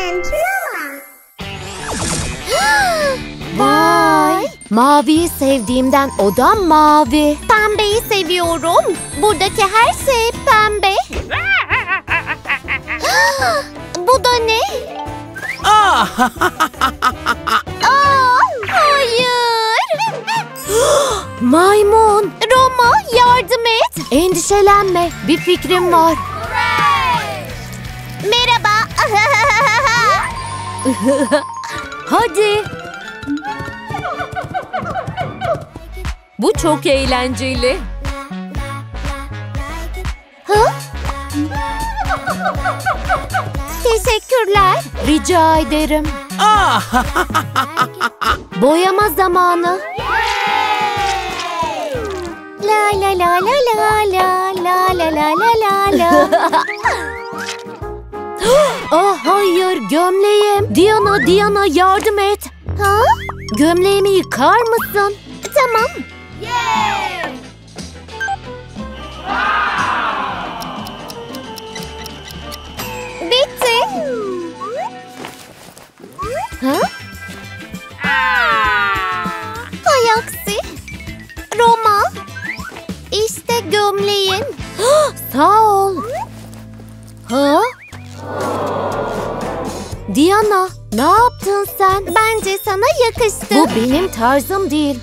and Roma. Vay! Maviyi sevdiğimden odam mavi. Pembeyi seviyorum. Buradaki her şey pembe. Bu da ne? Hayır. Maymun! Roma, yardım et. Endişelenme, bir fikrim var. Merhaba. Hadi. Bu çok eğlenceli. Teşekkürler. Rica ederim. Boyama zamanı. La la la la la la la la la la la. Ah hayır, gömleğim. Diana yardım et. Ha? Gömleğimi yıkar mısın? Tamam. Bitti. Ha? Hay aksi. Roma. İşte gömleğin. Sağ ol. Ha? Diana, ne yaptın sen? Bence sana yakıştı. Bu benim tarzım değil.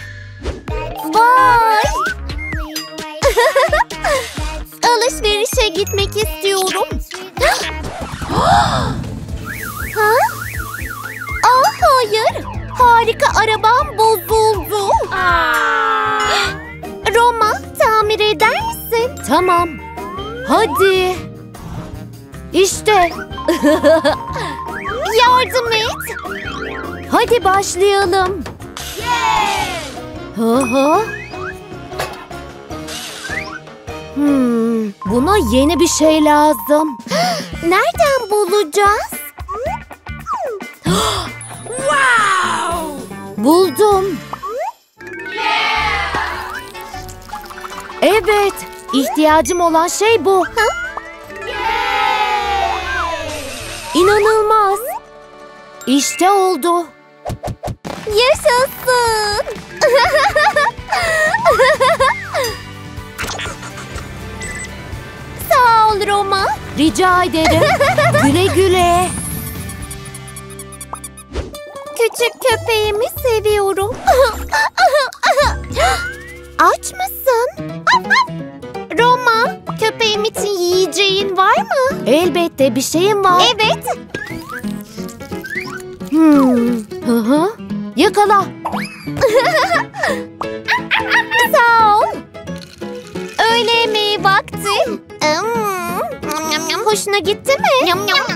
Vay. Alışverişe gitmek istiyorum. Ha? Aa, hayır. Harika arabam bozuldu. Roma, tamir eder misin? Tamam. Hadi. İşte. Yardım et. Hadi başlayalım. Hı. Buna yeni bir şey lazım. Nereden bulacağız? Buldum. Evet, ihtiyacım olan şey bu. İnanılmaz. İşte oldu. Yaşasın. Sağ ol Roma. Rica ederim. Güle güle. Küçük köpeğimi seviyorum. Aç mısın? Roma, köpeğim için yiyeceğin var mı? Elbette bir şeyim var. Evet. Hı. Yakala. Sağ ol. Öğle yemeği vakti. Hoşuna gitti mi?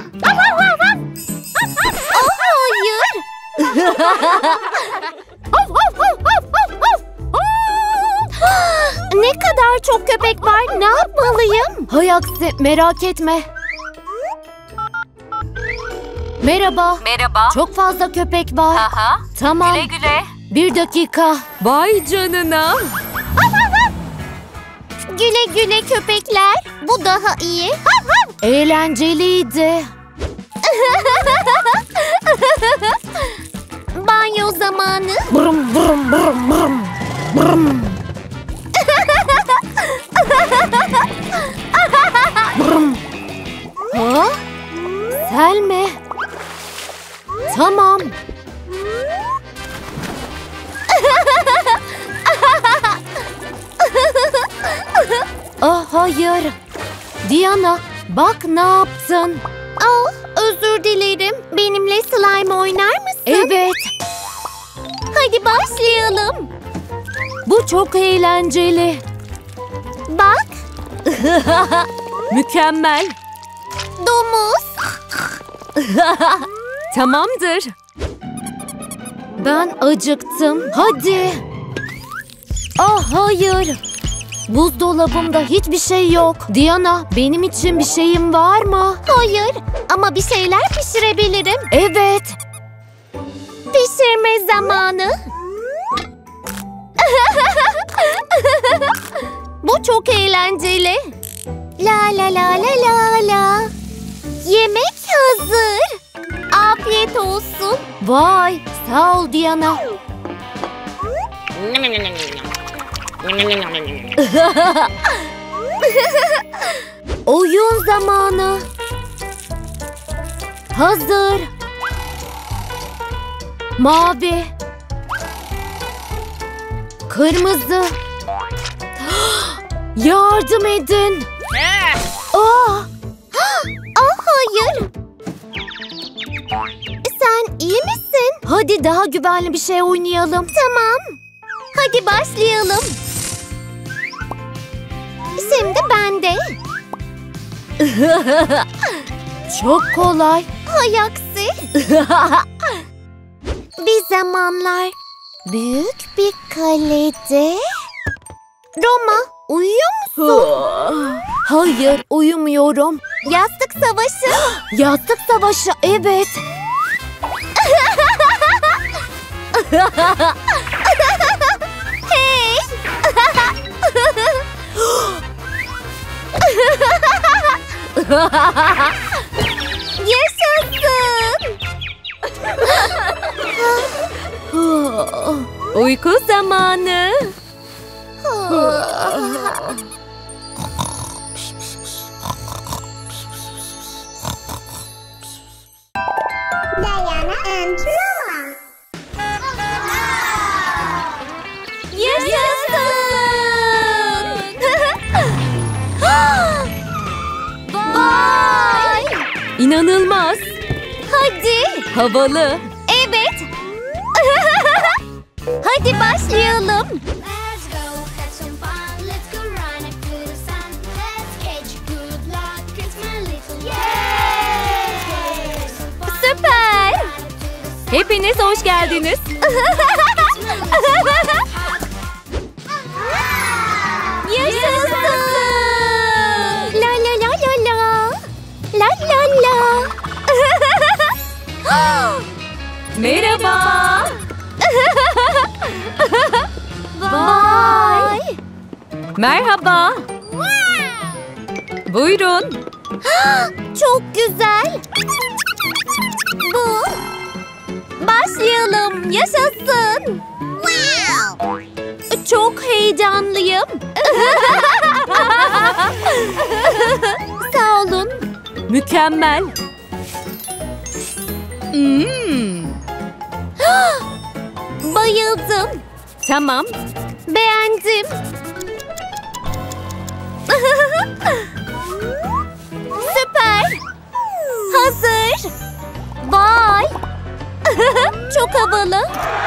Oh, hayır. Ne kadar çok köpek var. Ne yapmalıyım? Hay aksi, merak etme. Merhaba. Merhaba. Çok fazla köpek var. Aha. Tamam. Güle güle. 1 dakika. Vay canına. Güle güle köpekler. Bu daha iyi. Eğlenceliydi. Banyo zamanı. Brum brum brum brum. Brum. Brum. Ha? Sel mi? Tamam. Ah hayır. Diana, bak ne yaptın? Oh, özür dilerim. Benimle slime oynar mısın? Evet. Hadi başlayalım. Bu çok eğlenceli. Bak, Mükemmel. domuz. Tamamdır. Ben acıktım. Hadi. Ah hayır. Buzdolabımda hiçbir şey yok. Diana, benim için bir şeyin var mı? Hayır, ama bir şeyler pişirebilirim. Evet. Pişirme zamanı. Bu çok eğlenceli. La la la la la la. Yemek hazır. Afiyet olsun. Vay, sağ ol Diana. Oyun zamanı. Hazır. Mavi. Kırmızı. Yardım edin. Ah hayır. Sen iyi misin? Hadi daha güvenli bir şey oynayalım. Tamam. Hadi başlayalım. Şimdi bende. Çok kolay. Hay aksi. Bir zamanlar büyük bir kalede. Roma, uyuyor musun? Hayır, uyumuyorum. Yastık savaşı. Yastık savaşı, evet. Hey. Yaşasın. Uyku zamanı. Diana and Noah. Yaşasın. Vay. İnanılmaz. Hadi. Havalı. Evet. Hadi başlayalım. Let's go have some fun. Let's go run up to the sun. Let's catch good luck. It's my little Süper. Hepiniz hoş geldiniz. Yaşasın. La la la la la. La la la. Merhaba. Vay. Merhaba. Buyurun. Çok güzel. Bu. Başlayalım. Yaşasın. Çok heyecanlıyım. Sağ olun. Mükemmel. Bayıldım. Tamam. Beğendim. Süper. Hazır. Vay. Çok havalı.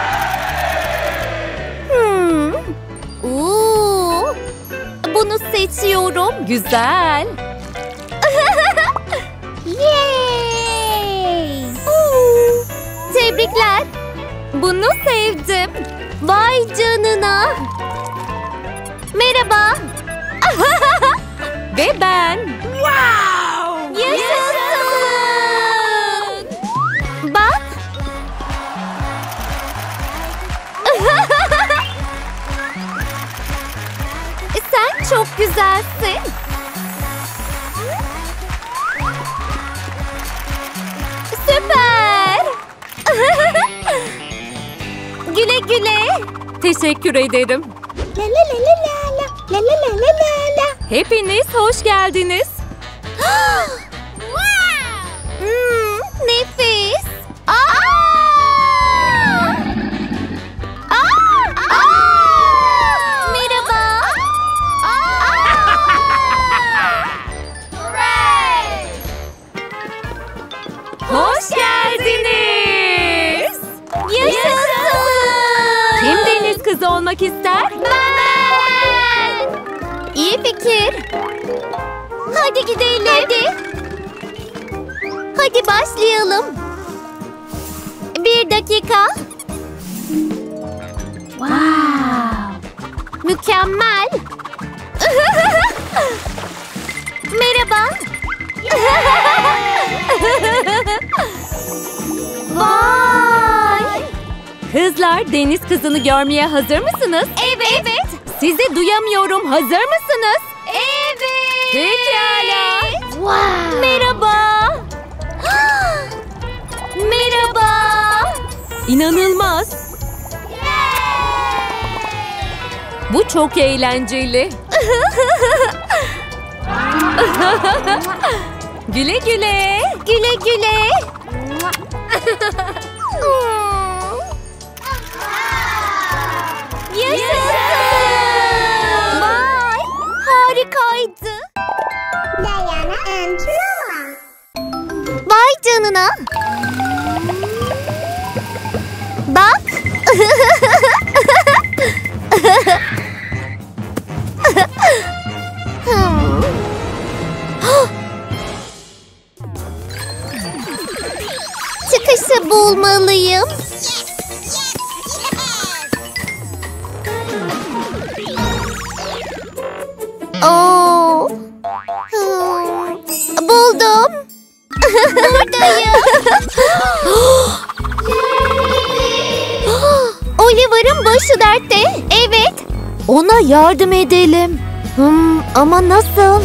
Bunu seçiyorum. Güzel. Yay! Tebrikler. Bunu sevdim. Vay canına. Merhaba. Ve ben. Yaşasın. Bak. Sen çok güzelsin. Süper. Güle güle. Teşekkür ederim. La la la la la la la la la la la. Hepiniz hoş geldiniz. Nefis. Merhaba. Hoş geldiniz. Yaşasın. Kim deniz kızı olmak ister? Ben. İyi fikir. Hadi gidelim. Hadi. Hadi başlayalım. 1 dakika. Wow. Mükemmel. Merhaba. Vay. Kızlar, deniz kızını görmeye hazır mısınız? Evet. Sizi duyamıyorum. Hazır mısınız? Evet. Pekala. Wow. Merhaba. Merhaba. İnanılmaz. Bu çok eğlenceli. Güle güle. Güle güle. Yaşasın. Vay, harikaydı. Diana and Noah. Vay canına. Bak. Çıkışı bulmalıyım. Oo. Buldum. Buradayım. Oliver'ın başı dertte. Evet. Ona yardım edelim. Ama nasıl?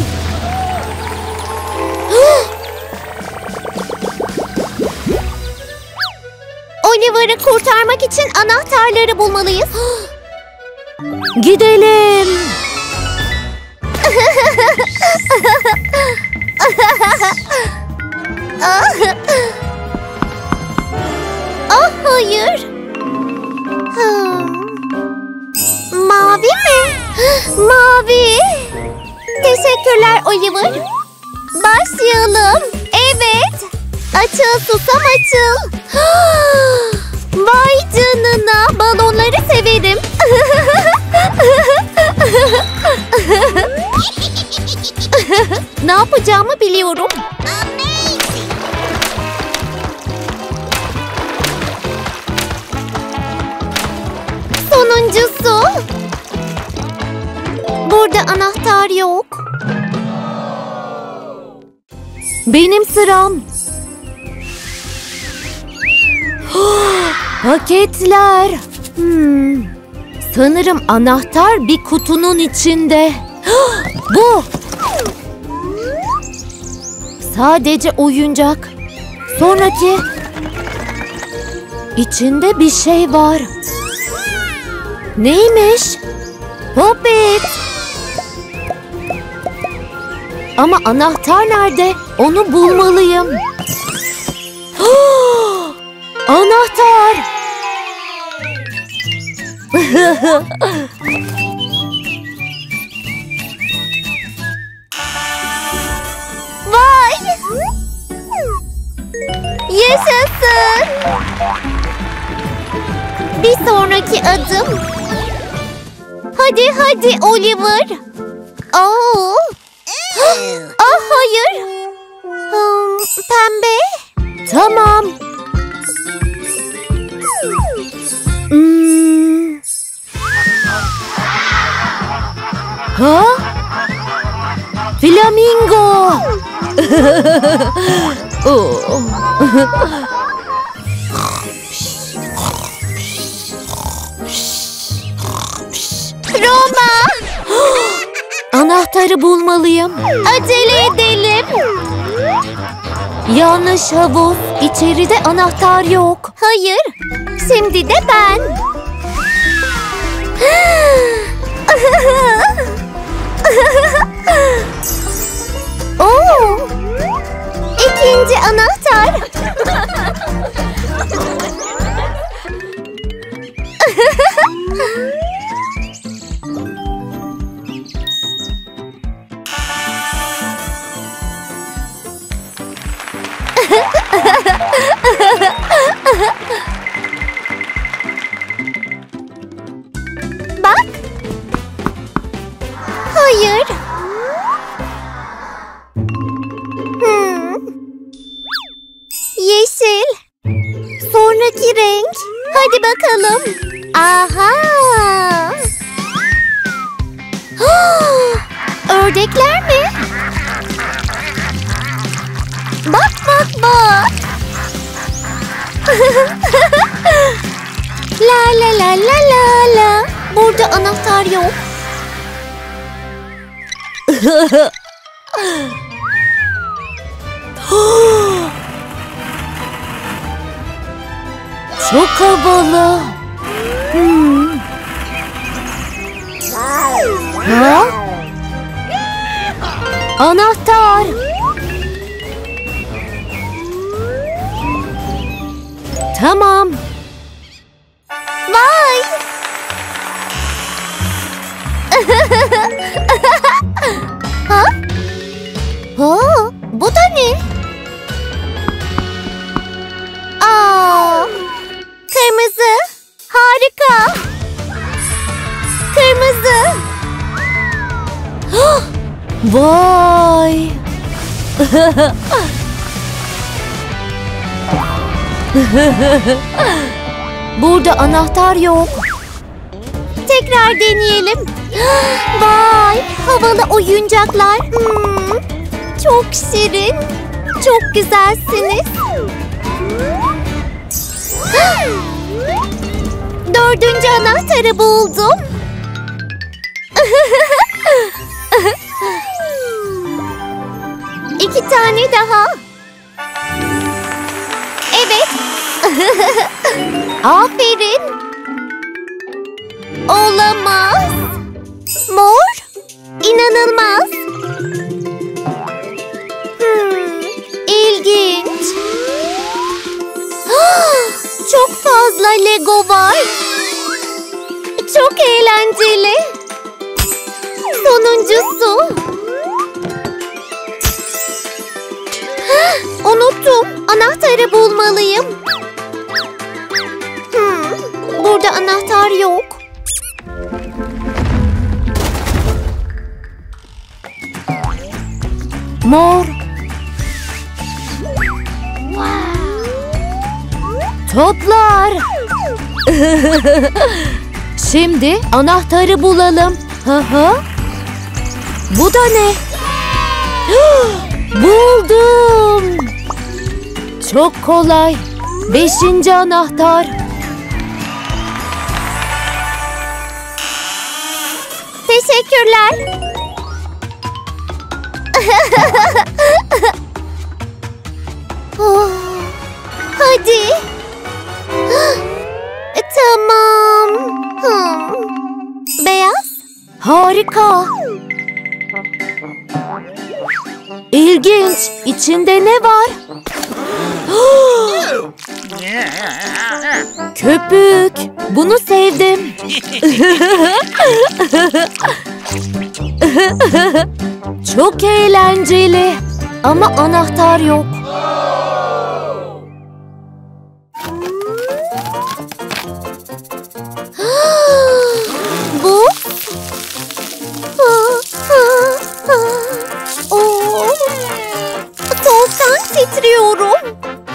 Oliver'ı kurtarmak için anahtarları bulmalıyız. Gidelim. Ah hayır. Mavi mi? Mavi. Teşekkürler Oliver. Başlayalım. Evet. Açıl susam açıl. Vay canına, balonları severim. Ne yapacağımı biliyorum. Sonuncusu. Burada anahtar yok. Benim sıram. Paketler. Sanırım anahtar bir kutunun içinde. Bu. Sadece oyuncak. Sonraki. İçinde bir şey var. Neymiş? Popit. Ama anahtar nerede? Onu bulmalıyım. Anahtar. Vay! Yaşasın! Bir sonraki adım. Hadi hadi Oliver. Oh! Ah hayır. Pembe. Tamam. Ha? Flamingo. Oh. Roma. Anahtarı bulmalıyım. Acele edelim. Yanlış havuz. İçeride anahtar yok. Hayır. Şimdi de ben. Oo! İkinci anahtar. Bak. Hayır. Yeşil. Sonraki renk. Hadi bakalım. Aha. Ördekler mi? Bak bak bak. La la la la la la. Burada anahtar yok. Çok havalı. Ha? Anahtar. Tamam. Vay! Ha? Ha? Bu da ne? Aa! Kırmızı. Harika. Kırmızı. Vay. Burada anahtar yok. Tekrar deneyelim. Vay! Havalı oyuncaklar. Çok şirin. Çok güzelsiniz. Dördüncü anahtarı buldum. İki tane daha. Evet. Aferin. Olamaz. Mor. İnanılmaz. İlginç. Çok fazla Lego var. Çok eğlenceli. Sonuncusu. Unuttum. Anahtarı bulmalıyım. Burada anahtar yok. Mor. Toplar. Şimdi anahtarı bulalım. Bu da ne? Buldum. Çok kolay. 5. anahtar. Teşekkürler. Oh, hadi. Tamam. Beyaz. Harika. İlginç. İçinde ne var? Köpük. Bunu sevdim. Çok eğlenceli. Ama anahtar yok. Bu. Soğuktan titriyorum.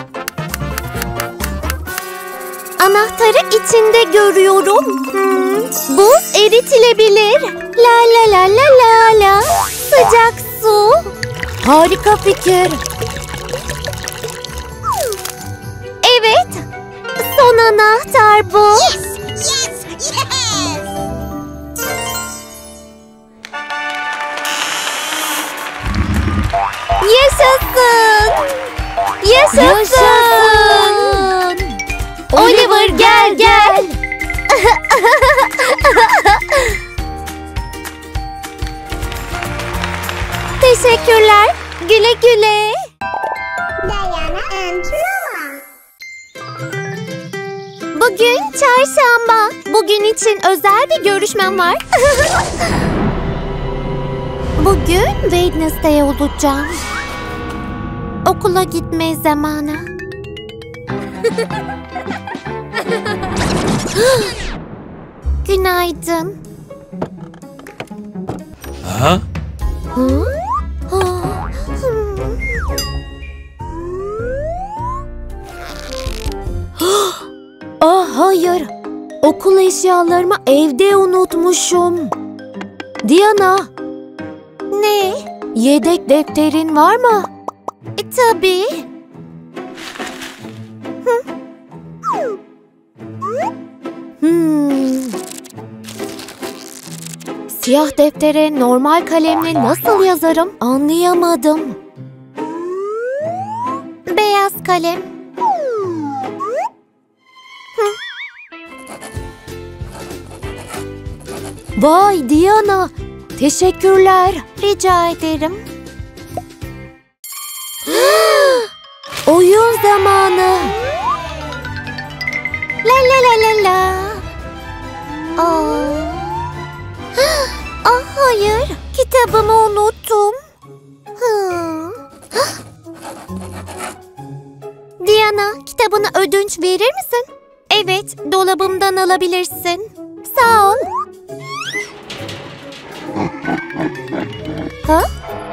Anahtarı içinde görüyorum. Buz eritilebilir. La la la la la la. Sıcak su. Harika fikir. Evet. Son anahtar bu. Yaşasın. Yaşasın. Oliver gel gel. Teşekkürler. Güle güle. Bugün çarşamba. Bugün için özel bir görüşmem var. Bugün Wednesday olacağım. Okula gitme zamanı. Günaydın. Ha? Ah hayır. Okul eşyalarımı evde unutmuşum. Diana, Ne? yedek defterin var mı? Tabii. Siyah deftere normal kalemle nasıl yazarım anlayamadım. Beyaz kalem. Vay Diana, teşekkürler. Rica ederim. Oyun zamanı. La la la la la. Hayır, kitabımı unuttum. Diana, kitabını ödünç verir misin? Evet, dolabımdan alabilirsin. Sağ ol. Ha?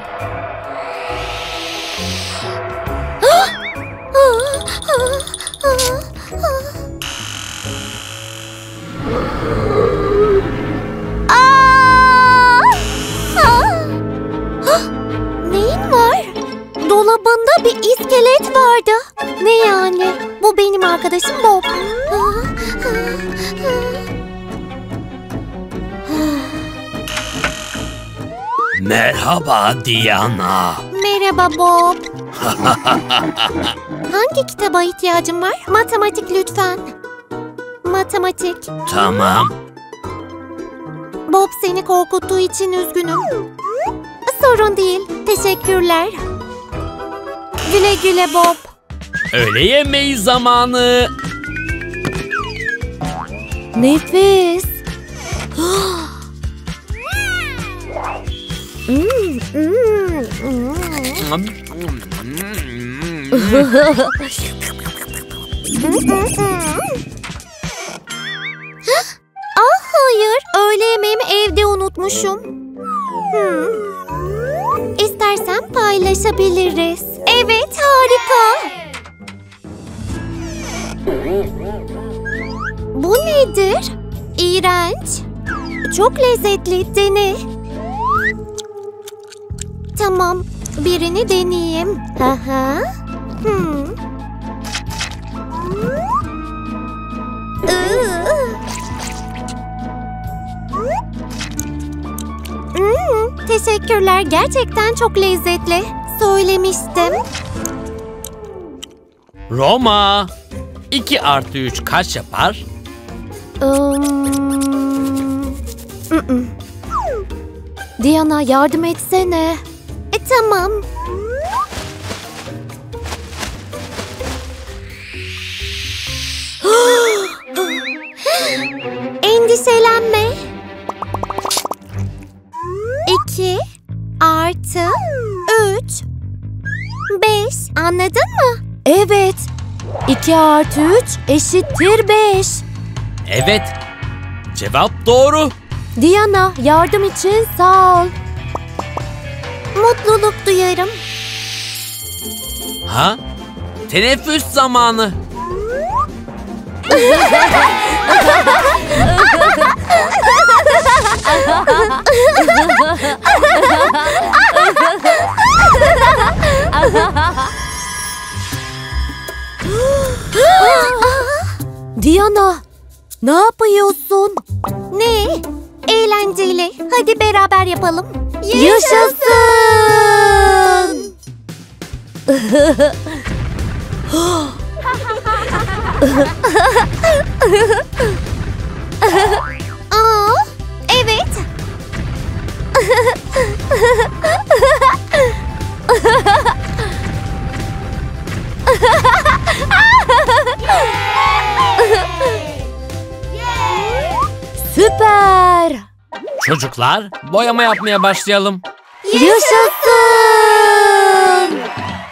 Neyin var? Dolabında bir iskelet vardı. Ne yani? Bu benim arkadaşım Bob. Merhaba Diana. Merhaba Bob. Hangi kitaba ihtiyacın var? Matematik lütfen. Matematik. Tamam. Bob seni korkuttuğu için üzgünüm. Sorun değil. Teşekkürler. Güle güle Bob. Öğle yemeği zamanı. Nefis. Hayır, öğle yemeğimi evde unutmuşum. İstersen paylaşabiliriz. Evet, harika. Bu nedir? İğrenç. Çok lezzetli, dene. Tamam, birini deneyeyim. Teşekkürler. Gerçekten çok lezzetli. Söylemiştim. Roma. 2 + 3 kaç yapar? Diana, yardım etsene. Tamam. Endişelenme. 2 + 3 5. Anladın mı? Evet. 2 + 3 = 5. Evet. Cevap doğru. Diana, yardım için sağ ol. Mutluluk duyarım. Ha? Teneffüs zamanı. Diana, ne yapıyorsun? Ne? Eğlenceli. Hadi beraber yapalım. Yaşasın! Evet. Süper! Çocuklar, boyama yapmaya başlayalım. Yaşasın!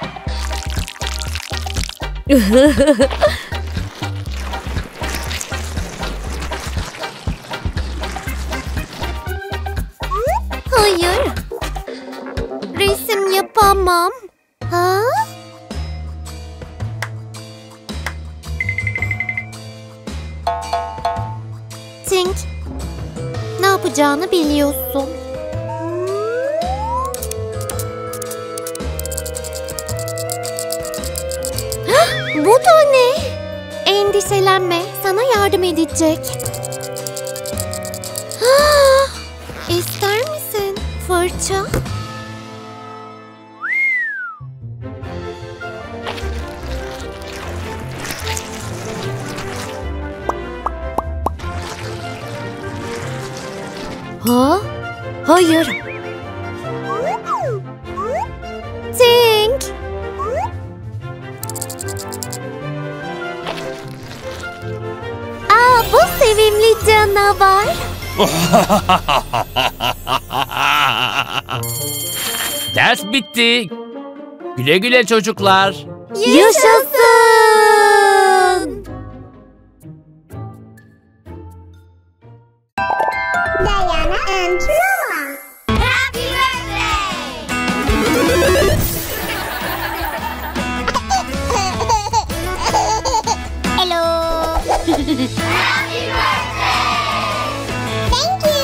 Hayır. Resim yapamam. Ha? Tink, ne yapacağını biliyorsun. Bu da ne? Endişelenme, sana yardım edecek. İster misin fırça? Ha? Hayır. Tink. Aa, bu sevimli canavar. Ders bitti. Güle güle çocuklar. Yaşasın. Diana and Noah. Happy birthday! Hello. Happy birthday! Thank you.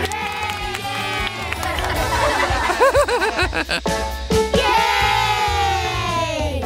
Yay!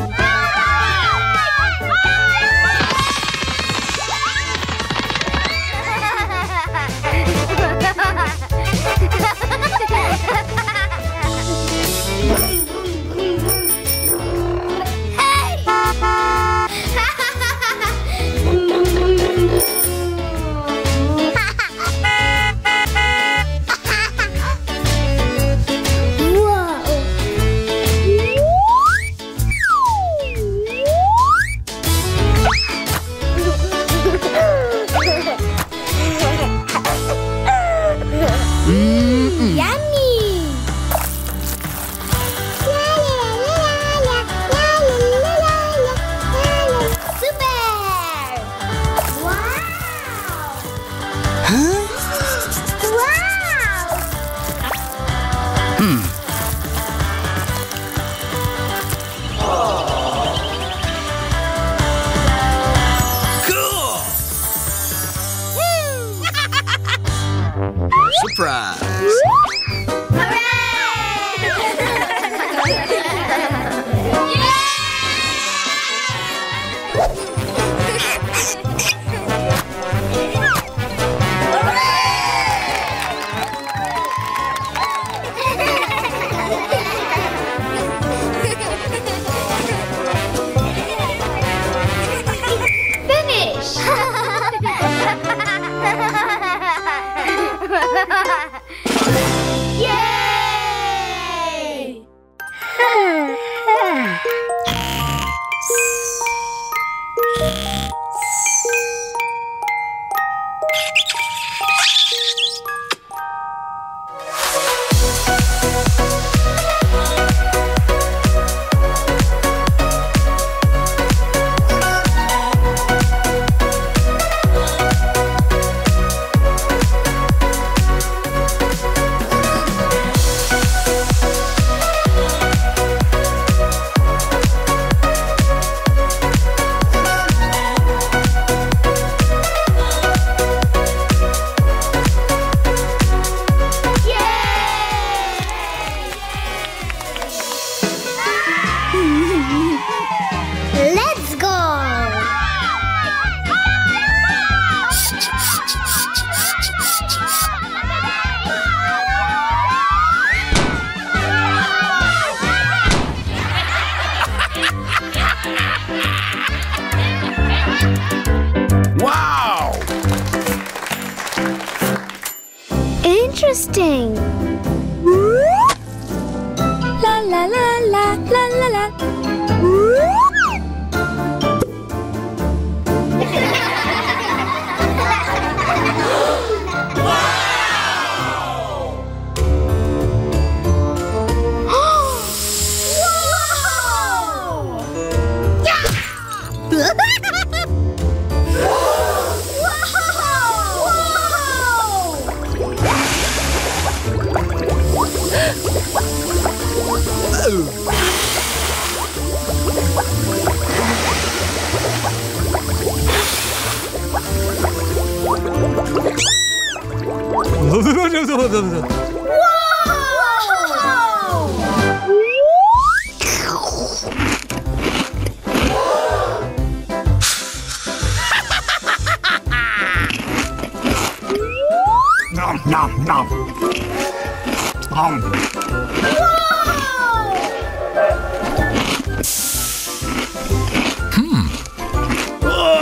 Let's go! Wow! Interesting. La la la la la la la. Nom nom nom.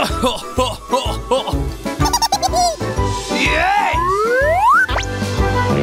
Yay!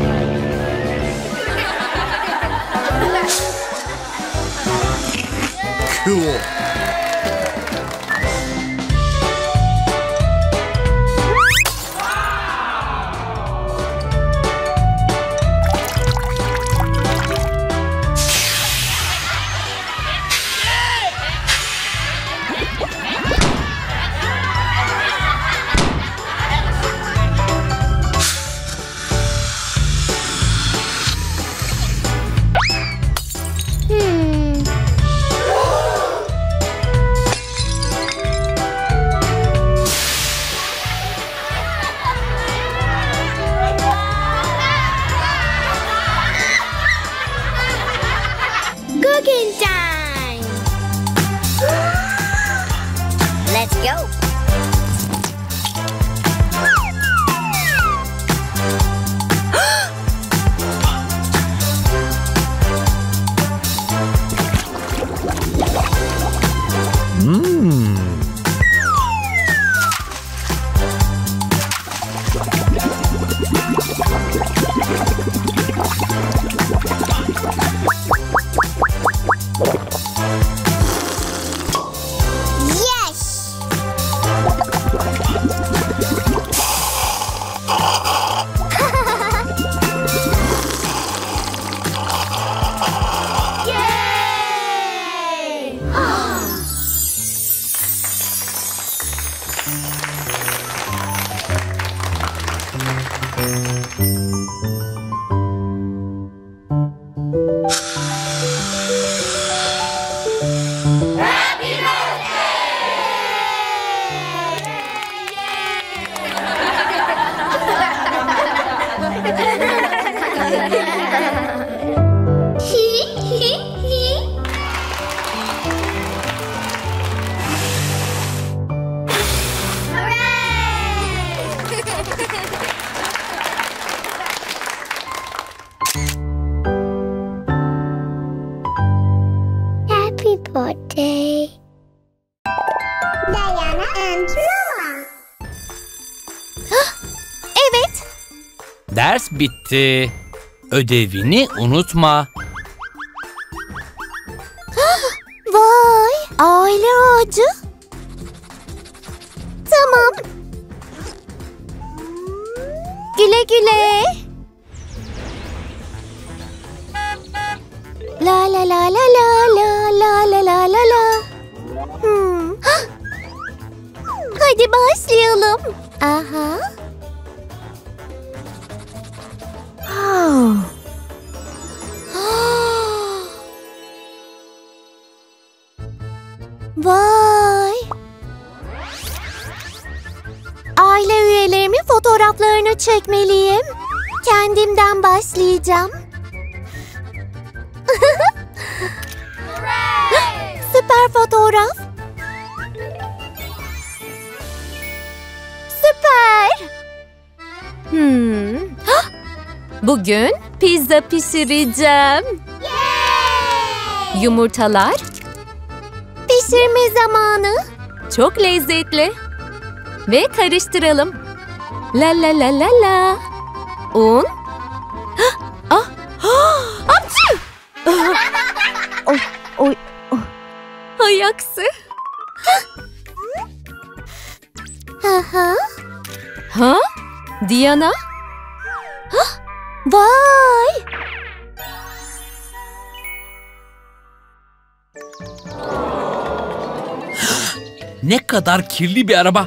Happy birthday, Diana and Noah. Evet. Ders bitti. Ödevini unutma. Vay, aile ağacı. Tamam. Güle güle. La la la la la la la la la la la. Hadi başlayalım. Aha. Vay. Aile üyelerimin fotoğraflarını çekmeliyim. Kendimden başlayacağım. Süper fotoğraf. Süper. Bugün pizza pişireceğim. Yumurtalar Pişirme zamanı. çok lezzetli. Ve karıştıralım. La la la la la. Un. Apçı! Oy. Hay aksi. Aha. Ha? Diana? Vay. Ne kadar kirli bir araba.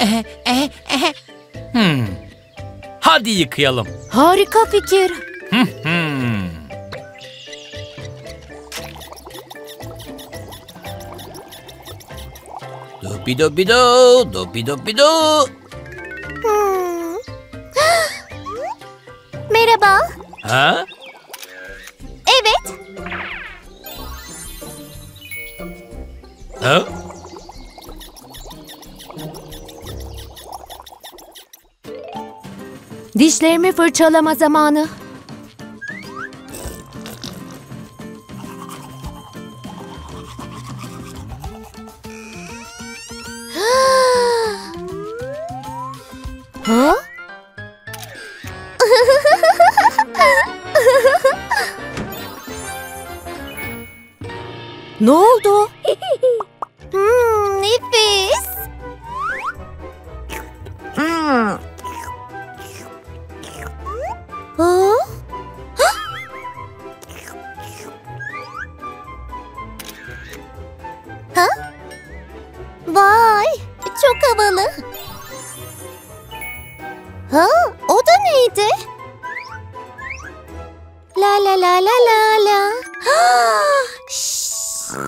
Hadi yıkayalım. Harika fikir. Dubidobido, dubidobido. Merhaba. Ha? Evet. Ha? Dişlerimi fırçalama zamanı. Ha? Ne oldu? Nefis. Ha? Ha? Vay, çok havalı. Ha, o da neydi? La la la la la la. Şşş.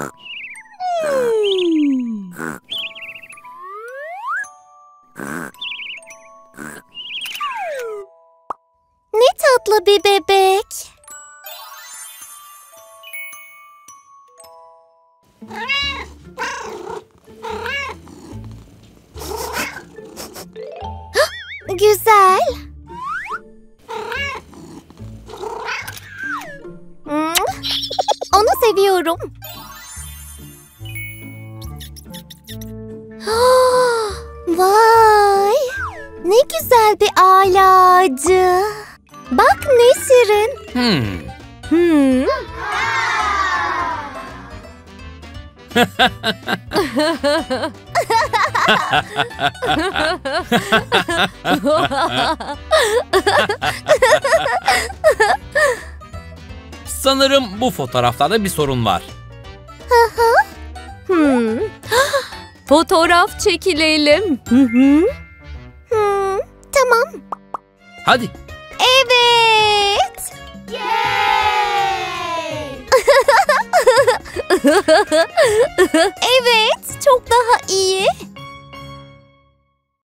Ne tatlı bir bebek. Bu güzel. Onu seviyorum. Vay! Ne güzel bir ağaç ağacı. Bak ne şirin. Sanırım bu fotoğraflarda bir sorun var. Fotoğraf çekilelim. Tamam. Hadi. Evet. Evet, çok daha iyi.